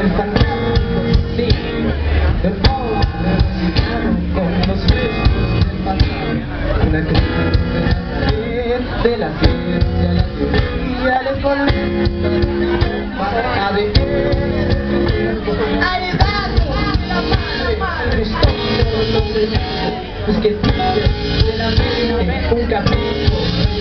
es tan rápido, sí, de pobre con los restos del pasado, una crisis de la ciencia, la teoría, les conecta a de es que de la mente un capricho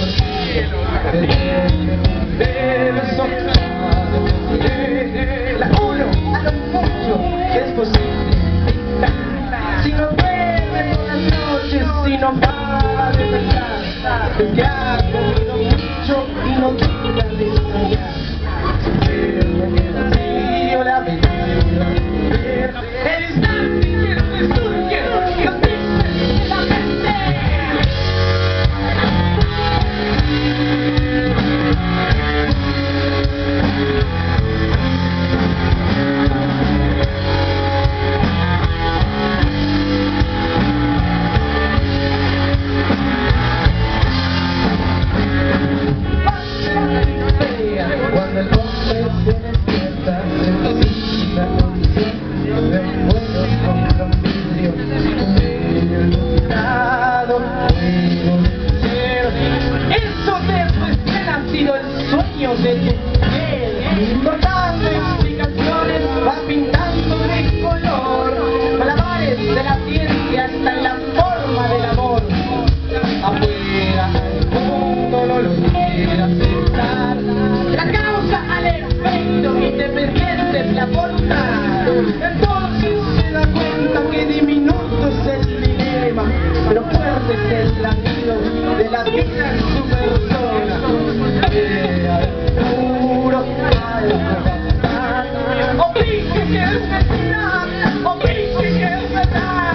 la uno a lo mucho que es posible si no duerme por las noches, si no para de pensar que ha comido mucho y no quiera desmayar vacío la aventura el instante que se surge la mente. Cuando el hombre se despierta, se necesita de un vuelo contra un vidrio, medio iluminado, eso de ha sido el sueño de tu piel, cortando explicaciones, va pintando de color, malabares de la ciencia hasta en la forma del amor, afuera el mundo no lo quiere aceptar. La causa al efecto, independiente es la voluntad. Entonces se da cuenta que diminuto es el dilema, pero fuerte es el latido de la vida en su persona. Puro algo, obligue que es verdad, obligue que es verdad.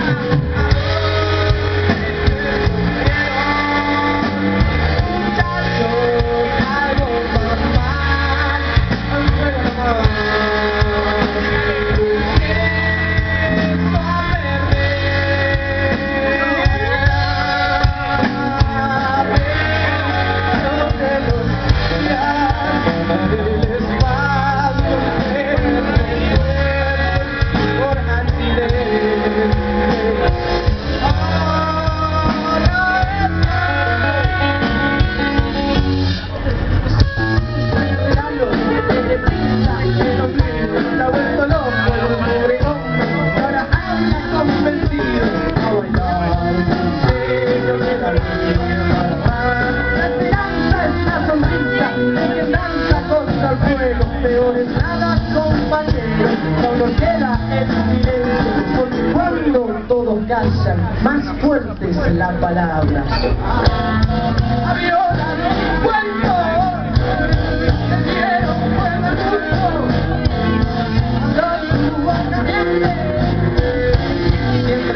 Peor es nada, compañero, solo queda el silencio, porque cuando todos callan, más fuerte es la palabra. Adiós, cuento, te quiero, bueno, siempre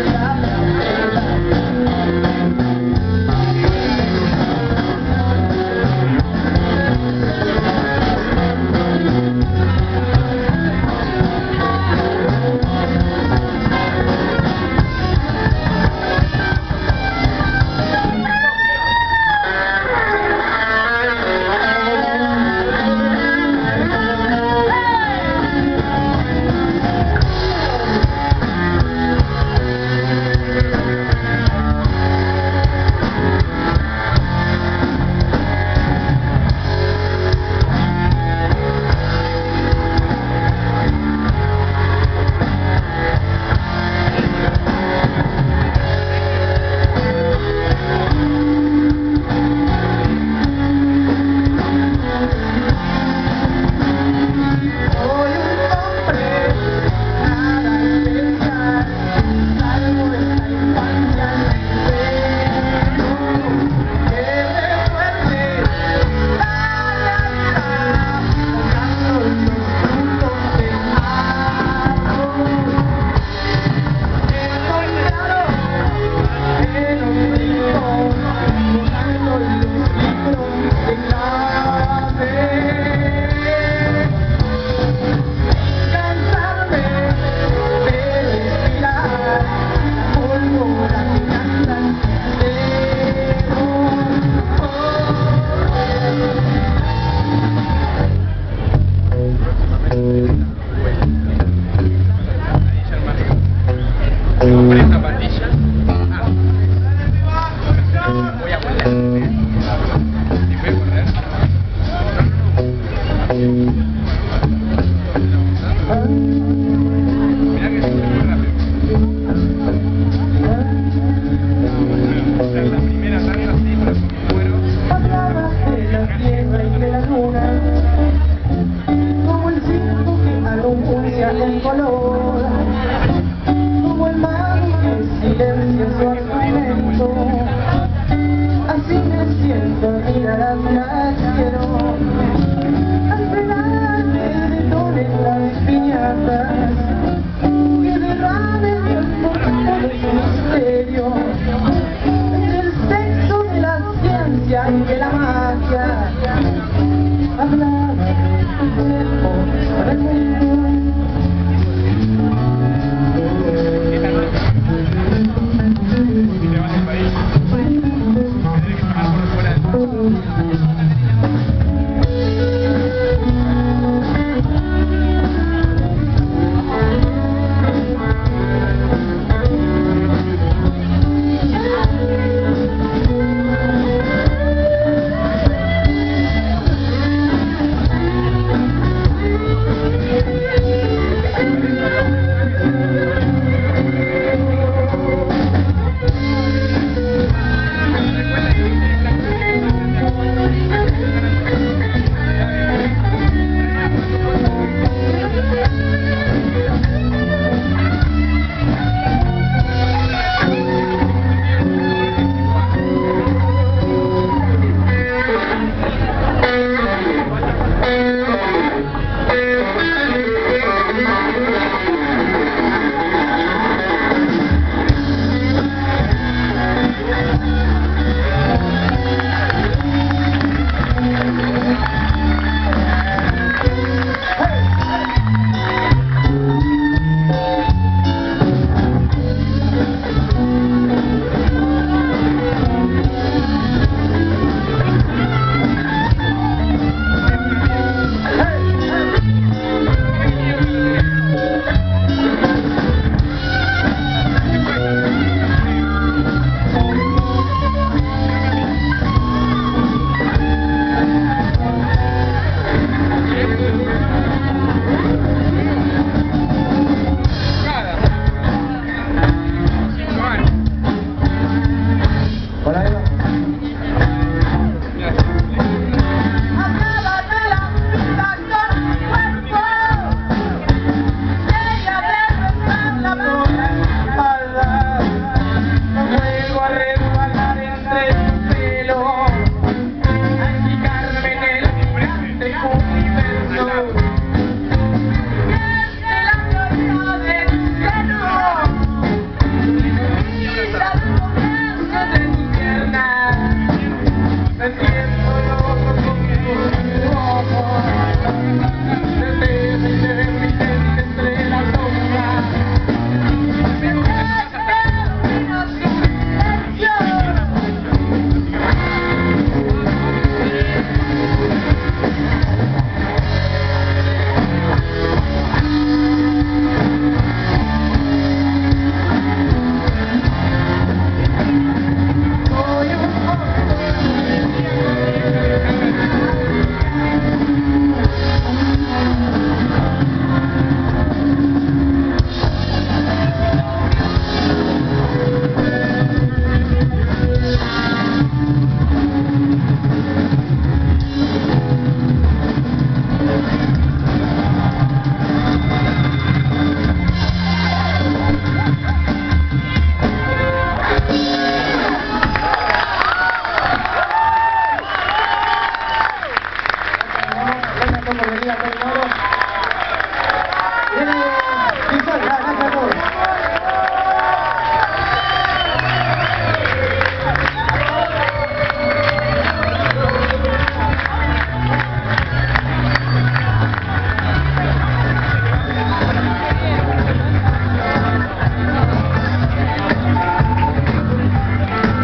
Thank you.